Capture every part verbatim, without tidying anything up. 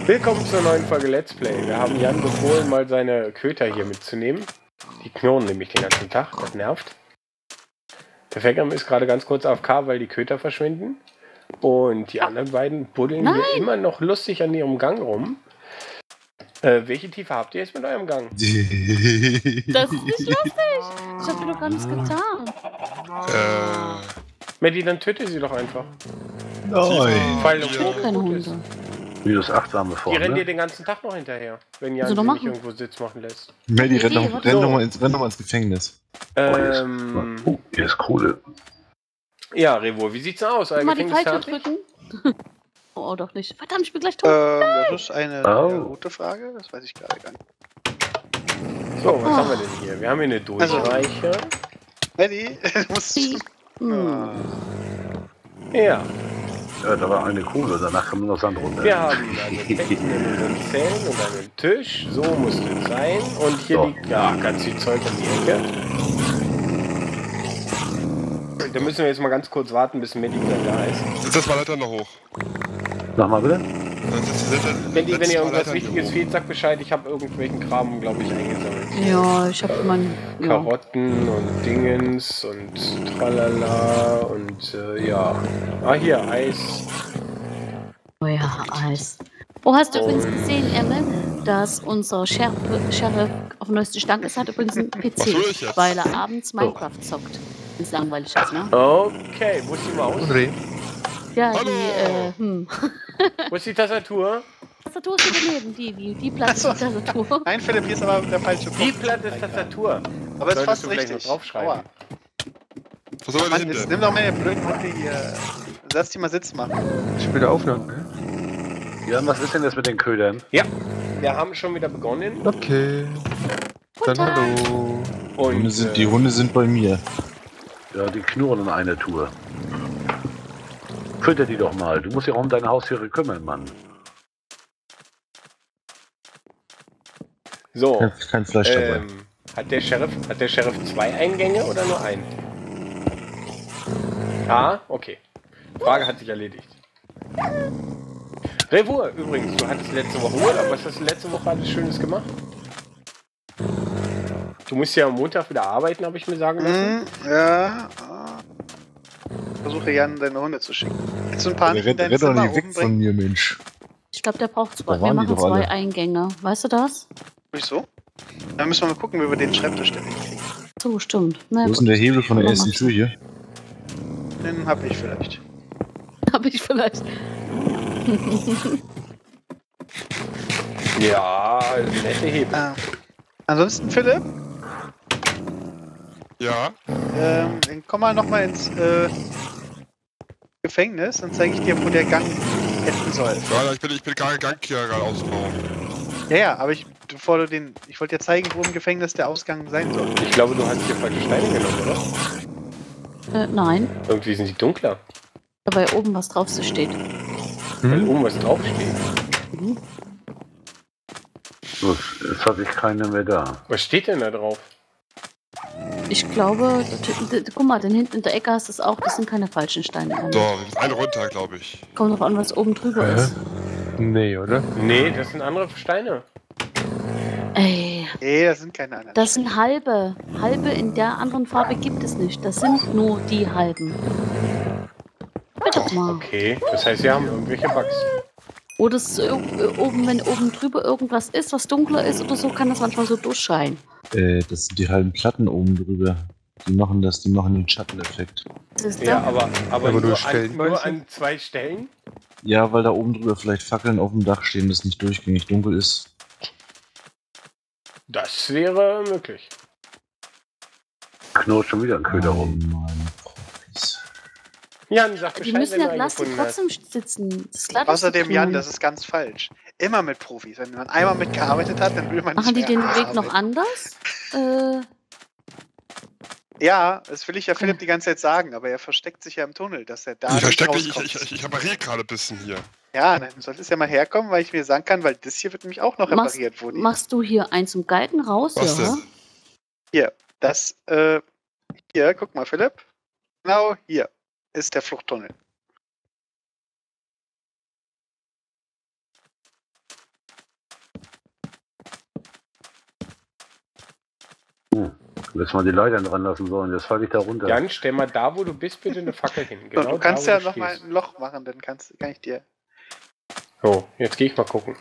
Willkommen zur neuen Folge Let's Play. Wir haben Jan befohlen, mal seine Köter hier mitzunehmen. Die knurren nämlich den ganzen Tag, das nervt. Der Fekam ist gerade ganz kurz A F K, weil die Köter verschwinden. Und die anderen beiden buddeln Nein. hier immer noch lustig an ihrem Gang rum. Äh, welche Tiefe habt ihr jetzt mit eurem Gang? Das ist nicht lustig. Ich hab mir doch gar nichts getan. Äh. Maddie, dann töte sie doch einfach. Nein. Weil Ich will keine Hunde. Wie das achtsame Die Form, rennen dir ne? den ganzen Tag noch hinterher, wenn Jan Also sie doch nicht machen. irgendwo Sitz machen lässt. Melly, renn Okay, doch, warte. renn So. doch mal ins, renn doch mal ins Gefängnis. Ähm, Oh, hier ist Kohle. ja, Revo, wie sieht's denn aus? Euer Mal die Gefängnis falsche fertig? drücken. Oh, doch nicht. Verdammt, ich bin gleich tot. Ähm, das ist eine Oh. sehr gute Frage, das weiß ich gerade gar nicht. So, was Oh. haben wir denn hier? Wir haben hier eine Durchreiche. Eddie, du musst... Hm. Ah. Ja, Ja, da war eine Kohle, danach kam nur noch Sand runter. wir haben eine Betten in unseren Zellen und einen Tisch. So muss es sein. Und hier So. liegt ja ganz viel Zeug um die Ecke. Da müssen wir jetzt mal ganz kurz warten, bis Maddie wieder da ist. Jetzt setz mal Leiter noch hoch. Nochmal bitte? Dann setz die Leiter- Wenn, die, wenn setz ihr mal irgendwas Leitern hier Wichtiges hoch. fehlt, sagt Bescheid. Ich habe irgendwelchen Kram, glaube ich, eingesammelt. Ja, ich hab mein. Ja. Karotten und Dingens und Tralala und äh, ja. Ah, hier, Eis. Oh ja, Eis. Oh, hast du übrigens Und- gesehen, Emmel, dass unser Sheriff, Sheriff auf dem neuesten Stand ist, hat übrigens einen P Was C, soll ich jetzt? weil er abends Minecraft zockt. Das ist langweilig jetzt, ne? Okay, wo ist die Maus? Ja, Hallo. die, äh, hm. Wo ist die Tastatur? Tastatur ist daneben, die, die, die Platte ist Ach die so. Tastatur. Nein, Philipp, hier ist aber der falsche Die Punkt. Platte ist Tastatur. Aber ist Solltest fast du vielleicht richtig. noch draufschreiben. Aua. Was soll man Mann, denn jetzt hin? nimm doch meine blöden Hunde hier. Lass die mal Sitz machen. Ich will da aufhören, ne? Ja, was ist denn jetzt mit den Ködern? Ja, wir haben schon wieder begonnen. Okay. Dann hallo. Die Hunde Und sind, äh, die Hunde sind bei mir. Ja, die knurren in einer Tour. Fütter die doch mal. Du musst dich auch um deine Haustiere kümmern, Mann. so, Kein, kein Fleisch dabei. ähm, hat der Sheriff, hat der Sheriff zwei Eingänge oder nur einen? Ah, okay. Frage hat sich erledigt. Revur, übrigens, du hattest letzte Woche Urlaub. Was hast du letzte Woche alles Schönes gemacht? Du musst ja am Montag wieder arbeiten, habe ich mir sagen lassen. Hm, ja. ah. Versuche Jan deine Hunde zu schicken. Willst du ein paar Der nicht in rennt, dein rennt doch Zimmer nicht weg oben von bringen? mir, Mensch. Ich glaube, der braucht zwei. Da Wir waren die machen doch zwei alle. Eingänge. Weißt du das? Wieso? Dann müssen wir mal gucken, wie wir den Schreibtisch denn hinkriegen. So, stimmt. Na, Wo ist denn der Hebel von der Mach ersten mal. Tür hier? Den hab ich vielleicht. Hab ich vielleicht. Ja, nette Hebel. Ah. Ansonsten, Philipp, Ja? ähm, dann komm mal nochmal ins äh, Gefängnis, dann zeige ich dir, wo der Gang enden soll. Ja, ich bin, ich bin gerade Gang hier gerade ausbauen. Ja, ja, aber ich, bevor du den, ich wollte dir zeigen, wo im Gefängnis der Ausgang sein soll. Ich glaube, du hast hier falsche Steine genommen, oder? Äh, nein, Irgendwie sind die dunkler. dabei oben was drauf so steht. Wenn oben was draufsteht. Gut, jetzt habe ich keine mehr da. Was steht denn da drauf? Ich glaube, d- d- guck mal, denn hinten in der Ecke hast du es auch, das sind keine falschen Steine. So, wir sind eine runter, glaube ich. Kommt drauf an, was oben drüber Hä? ist. Nee, oder? Nee, das sind andere Steine. Ey, Nee, das sind keine anderen. das sind halbe. Halbe in der anderen Farbe gibt es nicht. Das sind nur die halben. Bitte doch mal. Okay, das heißt, wir haben irgendwelche Bugs. Oder es ist irg- oben, wenn oben drüber irgendwas ist, was dunkler ist oder so, kann das manchmal so durchscheinen. Äh, das sind die halben Platten oben drüber. Die machen das, die machen den Schatteneffekt. Das ist Ja, da. aber, aber, Aber nur, nur Stellen, an, nur meinst du? an zwei Stellen? Ja, weil da oben drüber vielleicht Fackeln auf dem Dach stehen, das nicht durchgängig dunkel ist. Das wäre möglich. Knurrt schon wieder ein Köder rum. Oh Mann, Profis. Jan, sag Bescheid, Die müssen wenn ja du lassen eingefunden hast. trotzdem sitzen. Das ist klar, dass Außerdem, die Jan, tun. das ist ganz falsch. Immer mit Profis. Wenn man einmal mitgearbeitet hat, dann will man Machen die nicht mehr den Weg noch arbeiten. anders? Äh, Ja, das will ich ja Philipp die ganze Zeit sagen, aber er versteckt sich ja im Tunnel, dass er da ich nicht verstecke mich, ich, rauskommt. ich, ich, ich repariere gerade ein bisschen hier. Ja, dann solltest du ja mal herkommen, weil ich mir sagen kann, weil das hier wird nämlich auch noch machst, repariert. Wo die, machst du hier eins zum Galgen raus? Was ja. denn? hier, das, äh, hier, guck mal, Philipp. Genau hier ist der Fluchttunnel. Hm. Hättest mal die Leitern dran lassen sollen, jetzt falle ich da runter. Jan, stell mal da, wo du bist, bitte eine Fackel hin. Genau du kannst da, wo ja du noch mal stehst. ein Loch machen, dann kannst, kann ich dir. So, jetzt gehe ich mal gucken.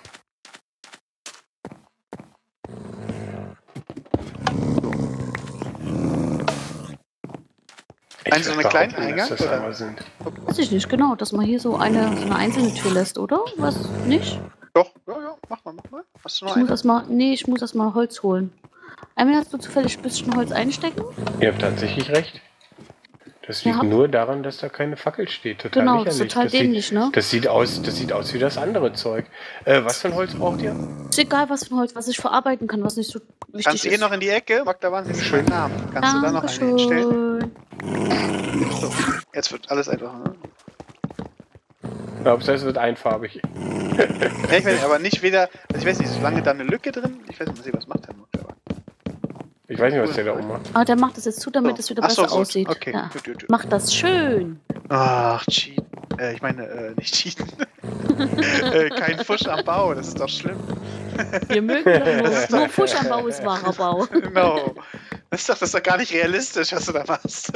Ich Meinst du so würd einen kleinen behaupten, Eingang, dass das oder? einmal sind. Weiß ich nicht, genau, dass man hier so eine, so eine einzelne Tür lässt, oder? Was? Nicht? Doch, ja, ja, mach mal, mach mal. Hast du noch Ich muss einen? erst mal, nee, ich muss erst mal Holz holen. Einmal hast du zufällig ein bisschen Holz einstecken? Ihr habt tatsächlich recht. Das liegt Ja. nur daran, dass da keine Fackel steht. Total Genau, das ist lächerlich. total das, sieht, dämlich, ne? das, sieht aus, das sieht aus wie das andere Zeug. Äh, was für ein Holz braucht ihr? Ist egal, was für ein Holz, was ich verarbeiten kann, was nicht so wichtig Kannst du eh ist. noch in die Ecke? Magda, siehst du meinen Namen. Kannst du da noch einen hinstellen? Dankeschön. So, jetzt wird alles einfach. Ne? Glaubst du, es wird einfarbig? Ja, ich weiß aber nicht weder. Also ich weiß nicht, ist lange da eine Lücke drin? Ich weiß nicht, was macht der Magda? Ich weiß nicht, was der da oben macht. Ah, der macht das jetzt zu, damit es wieder Ach so, besser gut. aussieht. Okay, Ja. gut, gut, gut. Mach das schön. Ach, cheat. Äh, ich meine, äh, nicht cheaten. äh, kein Fusch am Bau, das ist doch schlimm. Wir mögen doch nur, Das ist nur doch- Fusch am Bau ist wahrer Bau. Genau. Das ist doch, das ist doch gar nicht realistisch, was du da machst.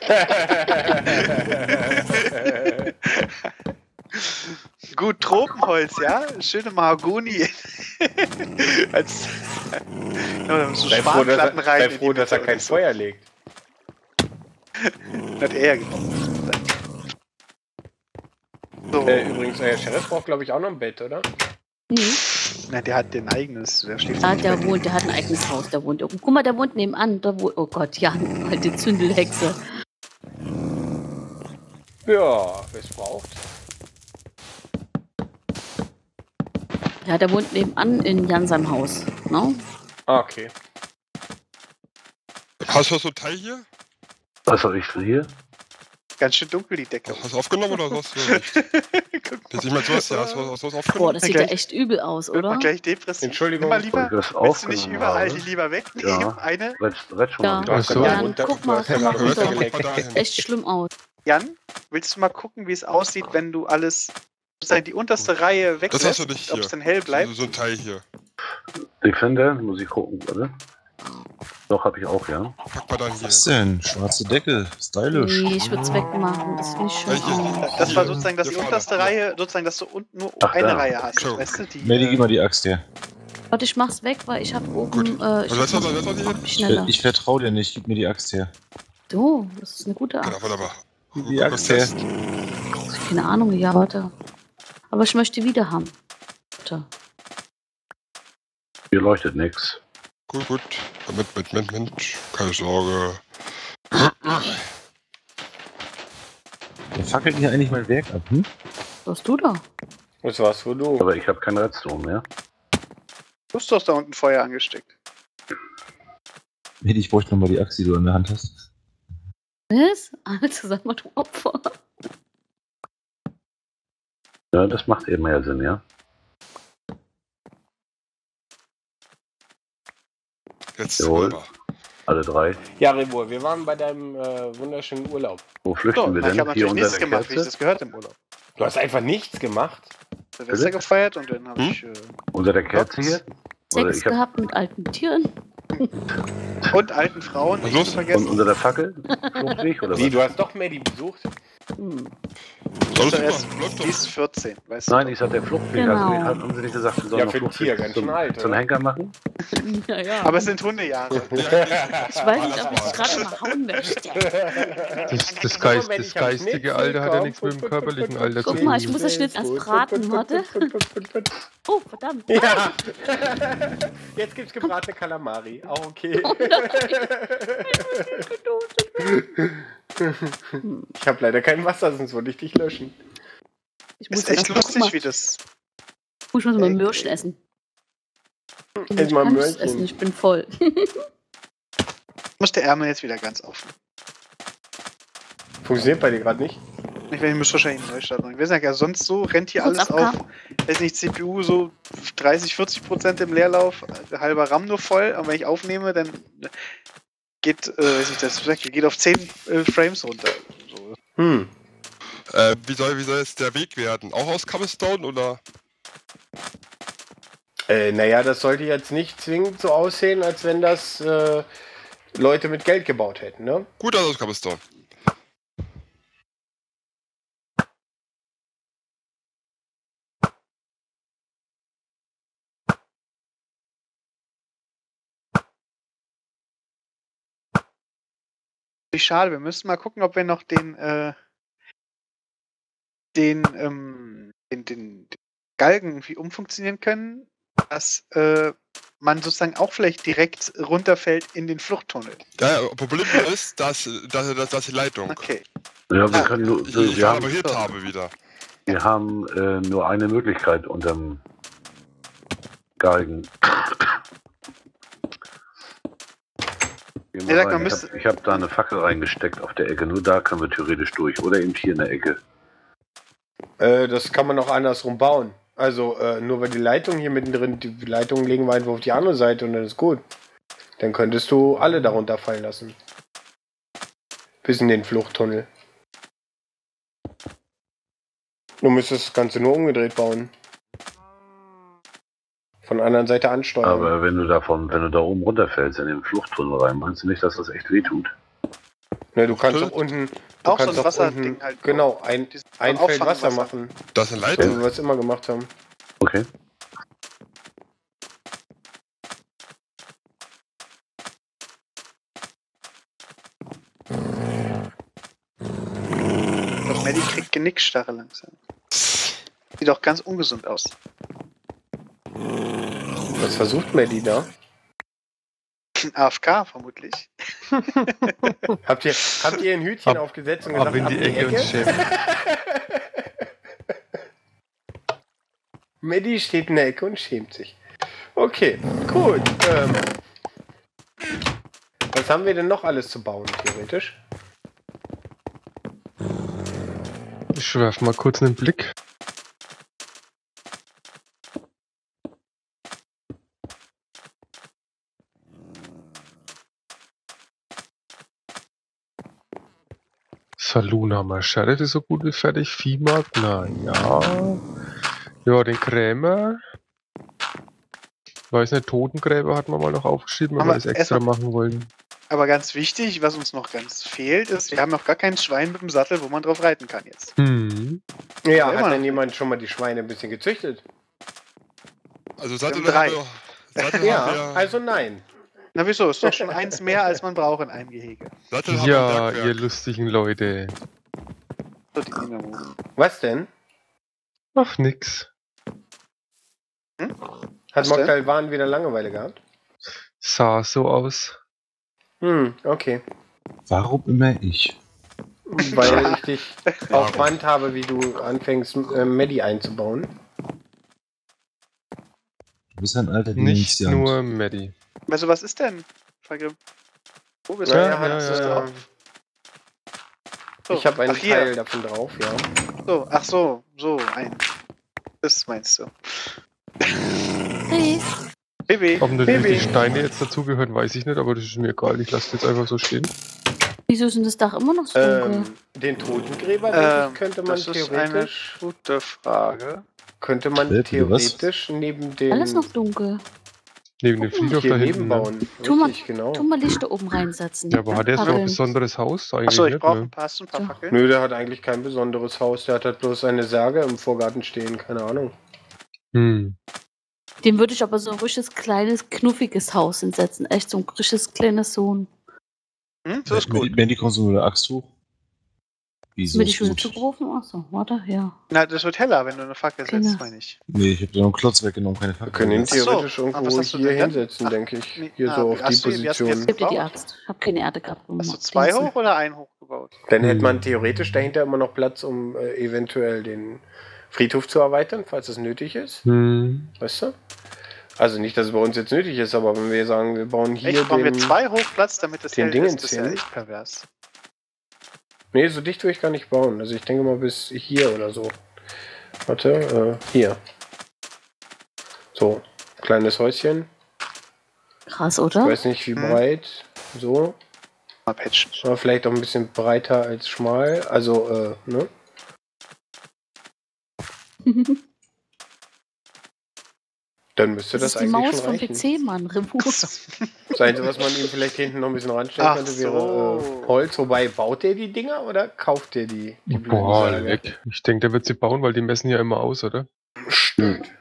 Gut, Tropenholz, ja? Schöne Mahagoni. Als, ja, da müssen so Sei froh, dass Spanplatten er, rein. sei in die froh, dass er Mitte kein und so. Feuer legt. Hat er genommen. So. Äh, übrigens, euer Sheriff braucht, glaube ich, auch noch ein Bett, oder? Nee. Na, der hat den eigenes. Der steht Ah, nicht der bei wohnt, der hat ein eigenes Haus, der wohnt irgendwo. Guck mal, der wohnt nebenan. Da wohnt, oh Gott, ja, alte Zündelhexe. Ja, wer es braucht. Ja, der wohnt nebenan in Jan seinem Haus. Ne? Ah, okay. Hast du so ein Teil hier? Was habe ich für hier? Ganz schön dunkel, die Decke. Hast du aufgenommen oder hast du nicht? Guck Jetzt ich mal so was, ja, hast du hast du was Boah, aufgenommen? das Ja, sieht ja gleich- echt übel aus, Wird man oder? gleich depressiv. Entschuldigung. Nimm mal lieber, Weil ich das willst du nicht aufgenommen überall habe. die lieber wegnehmen? Ja. Eine? Retsch, retsch schon Ja. mal. Du hast Ach so. gerade Jan, runter, guck du mal, hast guck mal gerade runter. runtergeleckt. Guck mal dahin. Sieht echt schlimm aus. Jan, willst du mal gucken, wie es aussieht, wenn du alles, sozusagen die unterste Reihe Das weglässt, hast du nicht ob hier. es dann hell bleibt? So, so ein Teil hier. Defender, muss ich gucken, oder? Doch, habe ich auch, ja. Pack mal dann hier. Was denn? Schwarze Decke. Stylisch. Nee, ich würde es wegmachen. Das finde ich schön Ja, hier. aus. Das war Hier, sozusagen, dass die hier vorne. unterste Reihe, sozusagen, dass du unten nur Ach, eine da. Reihe hast. So. Weißt du, die, Melly, gib mal die Axt her. Warte, ich mach's weg, weil ich habe oben. Gut. Äh, ich Also, weißt du, mach, was- weißt du, was die mach hin? mich Ich, schneller. ich vertraue dir nicht. Gib mir die Axt her. So, das ist eine gute Art. Genau, wunderbar. Gib die Guck, Axt was her. das ist. Keine Ahnung, ja, warte. Aber ich möchte die wieder haben. Warte. Hier leuchtet nichts. Gut, gut. Mit, mit, mit, mit. Keine Sorge. Der fackelt hier eigentlich mein Werk ab, hm? Was hast du da? Was war's, wo du? Aber ich habe keinen Redstone mehr. du hast doch da unten Feuer angesteckt. Melly, ich bräuchte nochmal die Axt, die du in der Hand hast. Was? Also sag mal, du Opfer. Ja, das macht eben mehr Sinn, ja. Jetzt Jawohl. wunderbar. Alle drei. Ja, Rebo, wir waren bei deinem äh, wunderschönen Urlaub. Wo flüchten So, wir na, ich denn? habe Hier natürlich unter nichts der gemacht, wie ich Kerze? das gehört im Urlaub. Du hast einfach nichts gemacht. Silvester Bitte? gefeiert und dann habe Hm? ich. Äh, Unter der Kerze hier? Oder Sex ich hab, gehabt mit alten Tieren. und alten Frauen, Was nicht los? zu und vergessen. unter der Fackel? Fluchtweg oder Wie, was? du hast doch Maddie besucht? Hm. Alles Zuerst, super, läuft die ist doch. vierzehn, weißt du? Nein, ich sag der Fluchtweg. Genau. Also, haben Sie nicht gesagt, wir sollen Ja, noch für ein Fluchtweg Tier, ganz zum, schön alt, zum oder? Henker machen? Ja, ja. Aber es sind Hundejahre. ich weiß nicht, ob ich dich gerade mal hauen möchte. Das, das, Geist, das geistige Alter hat ja nichts mit dem körperlichen Alter zu Guck tun. mal, ich muss das Schnitz erst braten, warte. Oh, verdammt. Ja. Jetzt gibt's gebratene Kalamari. Auch okay. Ich habe leider kein Wasser, sonst würde ich dich löschen. Ich muss Ist echt erst mal- guck lustig, mal, wie das. Ich muss mal Mürchen essen. Ich Ess mal kann es Möhrchen. essen, ich bin voll. Muss der Ärmel jetzt wieder ganz offen. Funktioniert bei dir gerade nicht? Ich, ich muss wahrscheinlich neu starten. Wir sagen ja sonst so, rennt hier Kurz alles abkamen. auf, weiß nicht, C P U so dreißig, vierzig Prozent im Leerlauf, halber RAM nur voll, aber wenn ich aufnehme, dann geht, äh, weiß nicht, das geht auf zehn äh, Frames runter. So. Hm. Äh, wie, soll, wie soll jetzt der Weg werden? Auch aus Cobblestone oder? Äh, naja, das sollte jetzt nicht zwingend so aussehen, als wenn das äh, Leute mit Geld gebaut hätten, ne? Gut aus Cobblestone. Schade, wir müssen mal gucken, ob wir noch den, äh, den, ähm, den, den, den Galgen irgendwie umfunktionieren können, dass äh, man sozusagen auch vielleicht direkt runterfällt in den Fluchttunnel. Ja, Problem ist, dass, dass, dass, dass die Leitung. Okay. Ja, wir Ah, können nur, Ich, wir, ich wir haben, kollaboriert habe wieder. wir haben äh, nur eine Möglichkeit unterm Galgen. Geh mal Ja, sag rein. mal, Ich müsste- habe hab da eine Fackel reingesteckt auf der Ecke. Nur da können wir theoretisch durch. Oder eben hier in der Ecke. Äh, das kann man auch andersrum bauen. Also, äh, nur weil die Leitung hier mittendrin, die Leitung legen wir einfach auf die andere Seite und dann ist gut. Dann könntest du alle darunter fallen lassen. Bis in den Fluchttunnel. Du müsstest das Ganze nur umgedreht bauen. Von der anderen Seite ansteuern. Aber wenn du davon, wenn du da oben runterfällst in den Fluchttunnel rein, meinst du nicht, dass das echt wehtut? Ne, du kannst Stimmt. auch unten. Du Auch so kannst ein auch Wasserding unten, halt. Genau, ein, Dieses ein Feld Wasser Auffangwasser. machen. Das ist eine So Leitung. wie wir es immer gemacht haben. Okay. Doch Maddie kriegt Genickstarre langsam. Sieht doch ganz ungesund aus. Was versucht Maddie da? A F K vermutlich. Habt ihr, habt ihr ein Hütchen Ab- aufgesetzt und Ab gesagt, in die Ecke und schämen. Maddie steht in der Ecke und schämt sich. Okay, gut. Ähm, was haben wir denn noch alles zu bauen, theoretisch? Ich werf mal kurz einen Blick. Saloon haben wir. Sheriff ist so gut wie fertig. Viehmarkt, na ja. Ja, den Krämer. Weiß nicht, Totengräber hatten wir mal noch aufgeschrieben, wenn Aber wir das extra erstmal- machen wollen. Aber ganz wichtig, was uns noch ganz fehlt, ist, wir haben noch gar kein Schwein mit dem Sattel, wo man drauf reiten kann jetzt. Hm. Ja, Ja, hat immer denn noch. jemand schon mal die Schweine ein bisschen gezüchtet? Also Sattel drei. haben wir, Sattel Ja, haben wir, also nein. Na wieso, ist doch schon eins mehr, als man braucht in einem Gehege. Sattel haben wir Ja, im ihr Bergwerk. lustigen Leute. So, die Dynamo. Was denn? Ach, nix. Hat Was denn? Moktal Wahn wieder Langeweile gehabt? Sah so aus. Hm, okay. Warum immer ich? Weil ich dich auf Band habe, wie du anfängst, äh, Maddie einzubauen. Du bist ein alter Nicht Dienstjagd. nur Maddie. Also was ist denn? Vergrimm. Wo bist Ja, du? er hat, ja, ja, äh, ja. So, Ich habe einen ach, hier. Teil davon drauf, ja. So, ach so, so, ein. Das meinst du. Chris, Baby. Ob natürlich Baby. die Steine jetzt dazugehören, weiß ich nicht, aber das ist mir egal. Ich lasse jetzt einfach so stehen. wieso ist denn das Dach immer noch so dunkel? Ähm, den Totengräber denke Ähm, ich, könnte man das ist eine theoretisch, gute Frage. könnte man Äh, bitte was? theoretisch neben dem Alles noch dunkel. Neben dem Friedhof hier da neben hinten. Ne? bauen. Tu mal- Richtig, genau. Tu mal Lichter oben reinsetzen. Ja, aber hat der so ein Fackeln. besonderes Haus? Eigentlich Achso, ich nicht, brauche ne? ein paar, hast du ein paar So. Fackeln? Nö, der hat eigentlich kein besonderes Haus. Der hat halt bloß eine Särge im Vorgarten stehen. Keine Ahnung. Hm. Dem würde ich aber so ein richtiges, kleines, knuffiges Haus hinsetzen. Echt so ein richtiges, kleines Sohn. Hm, so ist gut. Mandy, kommst du mit der Axt hoch? Wieso Bin ist ich wieder gut? zugerufen? Achso, warte, ja. Na, das wird heller, wenn du eine Fackel Genau. setzt, meine ich. Nee, ich hab da noch einen Klotz weggenommen, keine Wir Fackel. können ihn Ach so. theoretisch Ah, was irgendwo hast du hier denn dann? hinsetzen, Ach, denke ich. nee, Hier ah, so wie auf die hast du- wie hast du jetzt Position. Gib dir die Gebaut? Axt. Ich habe keine Erde gehabt. um Hast du zu zwei messen. hoch oder einen hochgebaut? Dann hätte Hm. man theoretisch dahinter immer noch Platz, um äh, eventuell den Friedhof zu erweitern, falls es nötig ist. Hm. Weißt du? Also nicht, dass es bei uns jetzt nötig ist, aber wenn wir sagen, wir bauen hier Echt, brauchen wir den... zwei Hochplatz, damit das den hell Dingen ist? Das ist ja zählen. echt pervers. Nee, so dicht würde ich gar nicht bauen. Also ich denke mal bis hier oder so. Warte, äh, hier. So, kleines Häuschen. Krass, Ich oder? weiß nicht, wie Hm. breit. So. Mal patchen. Aber vielleicht auch ein bisschen breiter als schmal. Also, äh, ne? Dann müsste Das das, ist die eigentlich Maus schon vom reichen. P C, Mann. Remote. Das Einzige, was man ihm vielleicht hinten noch ein bisschen ranstellen Ach könnte, so. wäre äh, Holz. Wobei, baut der die Dinger oder kauft der die? die Boah, Blütensärge? leck. Ich denke, der wird sie bauen, weil die messen ja immer aus, oder? Stimmt.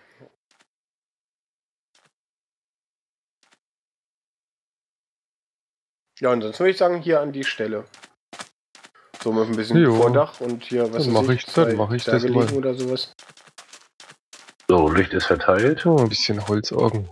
Ja, und sonst würde ich sagen, hier an die Stelle. So mit ein bisschen Jo. Vordach und hier, was Dann weiß mach ich- dann zwei mach ich Särge das mal. liegen oder sowas. So, Licht ist verteilt. Oh, ein bisschen Holzaugen.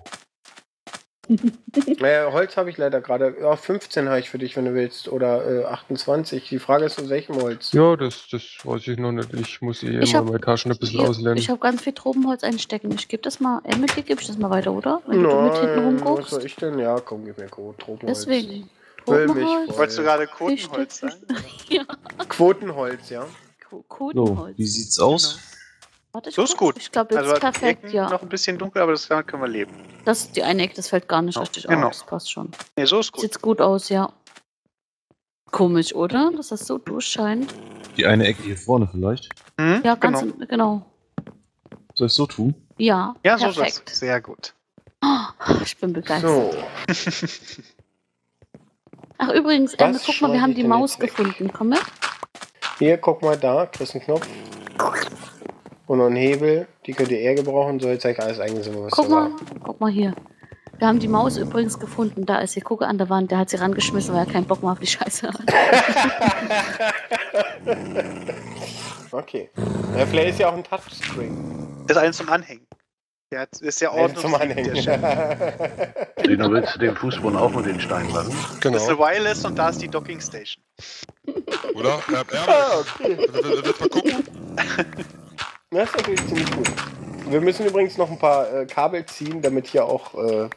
Naja, Holz habe ich leider gerade. Ja, fünfzehn habe ich für dich, wenn du willst. Oder äh, achtundzwanzig. Die Frage ist, aus welchem Holz? Ja, das, das weiß ich noch nicht. Ich muss eh Ich immer hab- meine Taschen ein bisschen Hier, auslernen. ich habe ganz viel Tropenholz einstecken. Ich gebe das mal, Emily, gebe ich das mal weiter, oder? Wenn du mit hinten Nein, was rumguckst. soll ich denn? Ja, komm, gib mir Go- Tropenholz. Deswegen. Will mich Tropenholz. voll. Wolltest du gerade Kotenholz Fisch, sagen? Ja, Quotenholz, ja. Ko- So, Kotenholz. wie sieht's aus? Warte, ich So ist guck. gut. Ich glaube, jetzt Also hat die perfekt, Ecken ja. noch ein bisschen dunkel, aber das damit können wir leben. Das, die eine Ecke, das fällt gar nicht Ja, richtig genau. aus. Passt schon. Ne, so ist gut. Sieht gut aus, ja. Komisch, oder? Dass das so durchscheint. Die eine Ecke hier vorne vielleicht. Hm? Ja, ganz genau. im- genau. Soll ich so tun? Ja, Ja, so ist perfekt. es. Sehr gut. Oh, ich bin begeistert. So. Ach, übrigens, Was Emma, guck mal, wir schneide haben ich die denn Maus jetzt weg? gefunden. Komm mit. Hier, guck mal da. Kriegst einen Knopf. Und noch einen Hebel. Die könnt ihr eher gebrauchen. So, jetzt zeig ich alles eingesammelt, was Guck da mal, war. guck mal hier. Wir haben die Maus übrigens gefunden. Da ist sie. Gucke an der Wand. Der hat sie rangeschmissen, weil er keinen Bock mehr auf die Scheiße hat. Okay. Ja, vielleicht ist ja auch ein Touchscreen. Das ist eins zum Anhängen. Der hat, ist ja Eins zum ordnungsliebend, der Chef. Anhängen. Du willst den Fußboden auch mit den Steinen machen? Das ist eine Genau. Wireless und da ist die Docking Station. Oder? Ja, ja, Ah, okay. wird mal gucken. Das ist natürlich ziemlich gut. Wir müssen übrigens noch ein paar äh, Kabel ziehen, damit hier auch äh,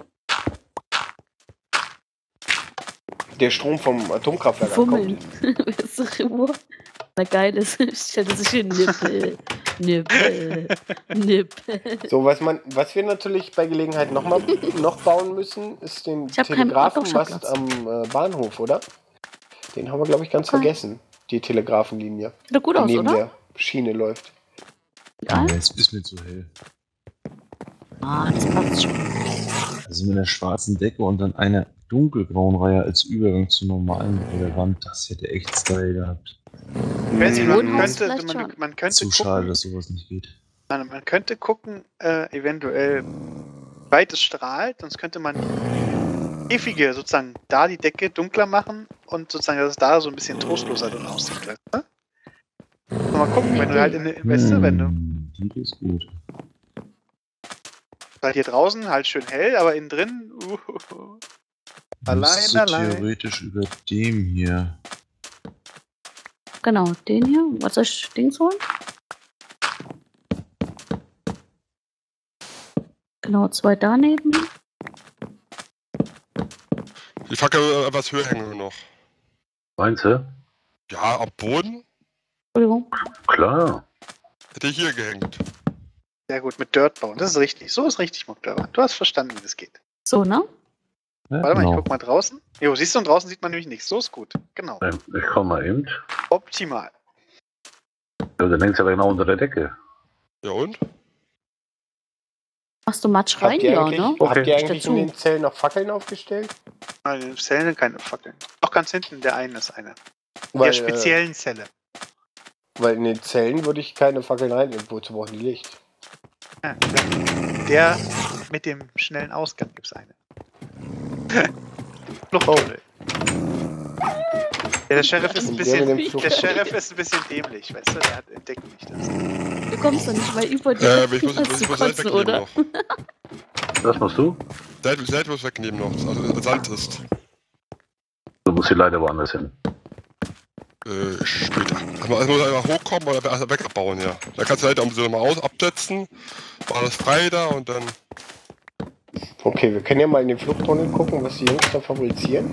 der Strom vom Atomkraftwerk Fummeln. ankommt. Das ist so na geil ist. Stellt sich hier Nippel. Nippel. Nippel. So, was man, was wir natürlich bei Gelegenheit noch mal noch bauen müssen, ist den Ich hab keinen- Telegrafenmast doch, ich hab am äh, Bahnhof, oder? Den haben wir, glaube ich, ganz Okay. vergessen. Die Telegrafenlinie, Sieht gut die aus, neben oder? der Schiene läuft. Ja. Nee, es ist mir zu hell. Ah, das passt schon. Also mit einer schwarzen Decke und dann einer dunkelgrauen Reihe als Übergang zur normalen der Wand, das hätte echt Style gehabt. Wenn sie, man, Bodenhaus könnte, vielleicht man, schon. man könnte Zu schade, gucken, dass sowas nicht geht. man, man könnte gucken, äh, eventuell weit es strahlt, sonst könnte man Käfige sozusagen da die Decke dunkler machen und sozusagen, dass es da so ein bisschen trostloser drin aussieht. Weißt du? Mal gucken, wenn du halt in der weißt du, wenn du Hm, die ist gut. halt hier draußen halt schön hell, aber innen drin uh, Allein, Müsstest du allein. theoretisch über dem hier. Genau, den hier. Was soll ich Dings holen? Genau, zwei daneben. Die Fackel äh, etwas höher hängen wir noch. Meinst du? Ja, am Boden Entschuldigung. Klar. hätte ich hier gehängt. sehr gut mit Dirt bauen. Das ist richtig. So ist richtig, Mokdara. Du hast verstanden, wie das geht. So, ne? Ja, Warte mal, ich genau. guck mal draußen. Jo, siehst du, und draußen sieht man nämlich nichts. So ist gut. Genau. Ähm, Ich komme mal eben. Optimal. Ja, dann hängt's aber genau unter der Decke. Ja und? Machst du Matsch rein? Habt ihr Ja, eigentlich, ne? Okay. habt ihr eigentlich Dazu. in den Zellen noch Fackeln aufgestellt? Mal in den Zellen keine Fackeln. Auch ganz hinten, der eine ist eine. In Weil, der speziellen Zelle. Äh, weil in den Zellen würde ich keine Fackeln rein. Wozu brauchen die Licht? Ja, der mit dem schnellen Ausgang gibt's eine. Fluchttunnel. Ja, der Sheriff ist ein Der mit dem bisschen. Flucht- Der Sheriff ist ein bisschen dämlich, weißt du? Der hat entdeckt nicht das. Du kommst doch nicht mal über die Äh, ich muss, was ich zu muss Sand kotzen, wegnehmen oder? noch. Was machst du? Sand, Sand muss wegnehmen noch. Also Sand ist. Du musst die Leiter woanders hin. Äh, später. Also es muss einfach hochkommen oder also wegbauen, ja. Da kannst du halt um so mal aus absetzen. War alles frei da und dann. Okay, wir können ja mal in den Fluchttunnel gucken, was die Jungs da fabrizieren.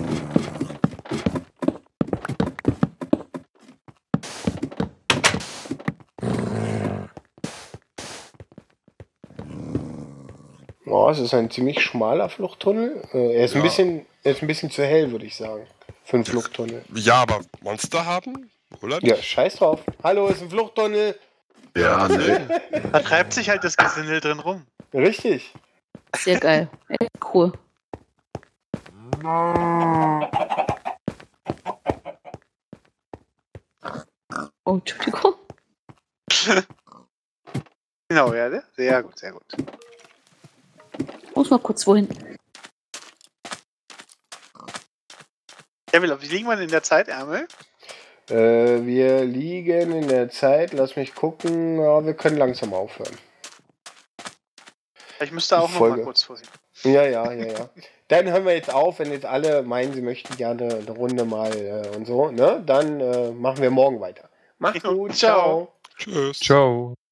Oh, es ist ein ziemlich schmaler Fluchttunnel. Äh, er, ist ein Ja. bisschen, er ist ein bisschen zu hell, würde ich sagen. Für einen Fluchttunnel. Ja, aber Monster haben? Oder? Ja, scheiß drauf. Hallo, ist ein Fluchttunnel. Ja, ne. Da treibt sich halt das Gesindel drin rum. Richtig. Sehr geil. Echt cool. Oh, Entschuldigung. Genau, ja, ne? Sehr gut, sehr gut. Muss mal kurz wohin. Ja, wie liegen wir denn in der Zeit, Ärmel? Äh, wir liegen in der Zeit, lass mich gucken, ja, wir können langsam aufhören. Ich müsste auch noch Folge. mal kurz vorhin. Ja, ja, ja, ja. Dann hören wir jetzt auf, wenn jetzt alle meinen, sie möchten gerne eine Runde mal äh, und so, ne? Dann äh, machen wir morgen weiter. Macht's gut, ciao. Tschüss. Ciao.